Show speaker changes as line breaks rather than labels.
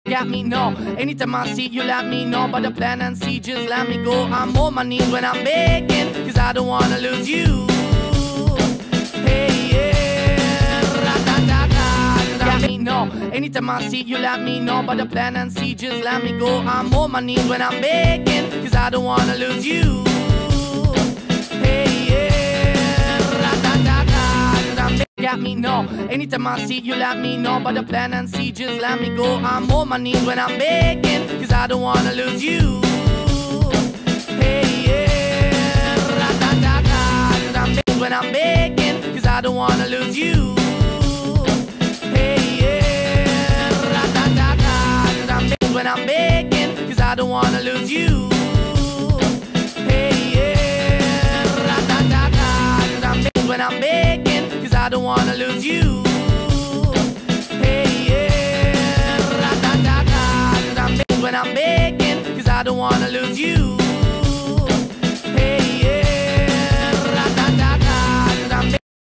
at me, no. Anytime I see you, let me know. But the plan and see, just let me go. I'm on my knees when I'm begging, cause I don't wanna lose you. Hey, yeah, ra-da-da-da. Let me know. Anytime I see you, let me know. But the plan and see, just let me go. I'm on my knees when I'm begging, cause I don't wanna lose you. Hey, yeah, ra-da-da-da. At me, no. Anytime I see you, let me know. But the plan and see, just let me go. I'm on my knees when I'm begging, cause I don't wanna lose you. Hey, yeah, ra-da-da-da. When I'm begging, cause I don't wanna lose you. Hey, yeah, ra-da-da-da. When I'm begging, cause I don't wanna lose you. Hey, yeah, ra-da-da-da. When I'm begging, cause I don't wanna lose you. Hey, yeah, ra-da-da-da. When I'm begging, cause I don't wanna lose you.